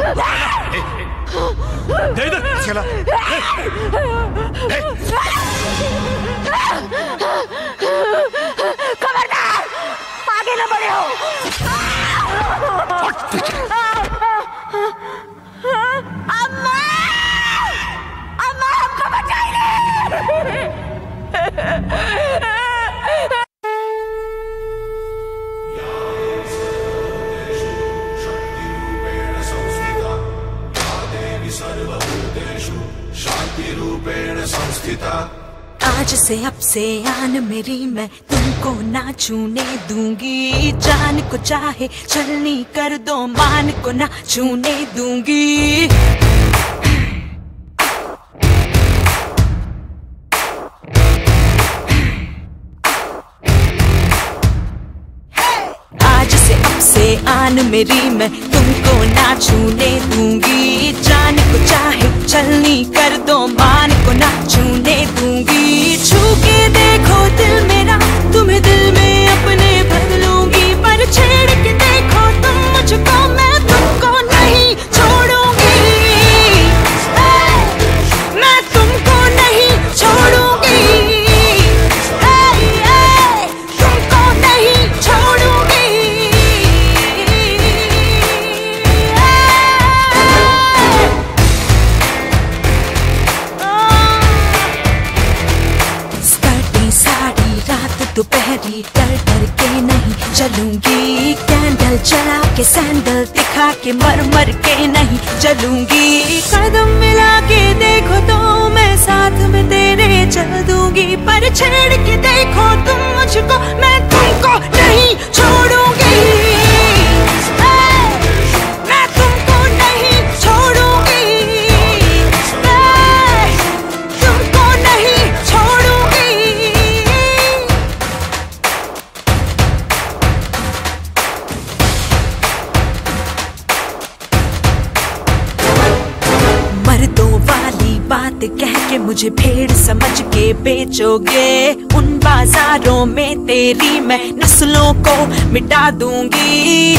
दे इधर चला। खबरदार, आगे न बढ़े हो। अम्मा, अम्मा हमको बचाइए। आज से अब से आन मेरी मैं तुमको ना छूने दूंगी। जान को चाहे छलनी कर दो, मान को ना छूने दूंगी। आज से अब से आन मेरी मैं तुमको ना छूने दूंगी। जान को चाहे छलनी कर दो, मान को ना छूने दूंगी। छू के देखो दिल मेरा, तुम्हें दिल में अपने भर लूंगी। पर छेड़ के देखो तुम मुझको, मैं तुमको नहीं छोड़ूंगी। मैं तुमको नहीं छोड़ूंगी। तुमको नहीं छोड़ूंगी। दोपहरी डर डर के नहीं चलूंगी। कैंडल जला के सैंडल दिखा के मर मर के नहीं चलूंगी। कदम मिला के देखो तो मैं साथ में तेरे चल दूंगी। पर छेड़ के देखो तुम मुझको, मैं तुमको नहीं छोड़ूंगी। मैं तुमको नहीं छोड़ूंगी। तुमको नहीं छोड़ूंगी। मर्दों वाली बात कह के मुझे भेड़ समझ के बेचोगे। उन बाजारों में तेरी मैं नस्लों को मिटा दूंगी।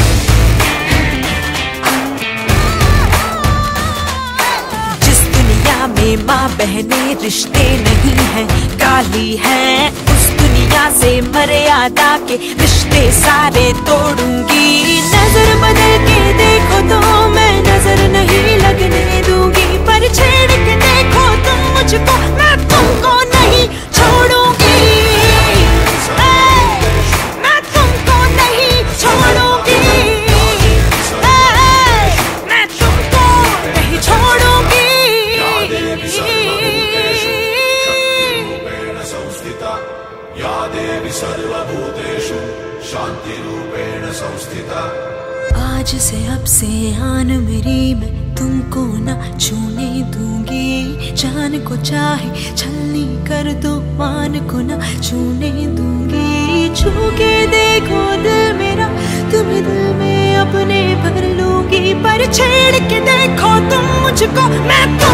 जिस दुनिया में माँ बहने रिश्ते नहीं हैं, गाली है, उस दुनिया से मर्यादा के रिश्ते सारे तोड़ूंगी। नजर बदल के देखो तो मैं नजर नहीं लगने दूंगी। पर छेड़ के देखो तुम मुझको, मैं तुमको नहीं छोड़ूंगी। मैं तुमको नहीं छोड़ूंगी। मैं तुमको नहीं छोड़ूंगी। या देवी सर्वभूतेषु शान्तिरूपेण संस्थिता। आज से अब से आन मेरी मैं तुमको ना छूने दूंगी। जान को चाहे छलनी कर दो, मान को ना छूने दूंगी। छू के देखो दिल मेरा, तुम्हें दिल में अपने भर लूंगी। पर छेड़ के देखो तुम मुझको, मैं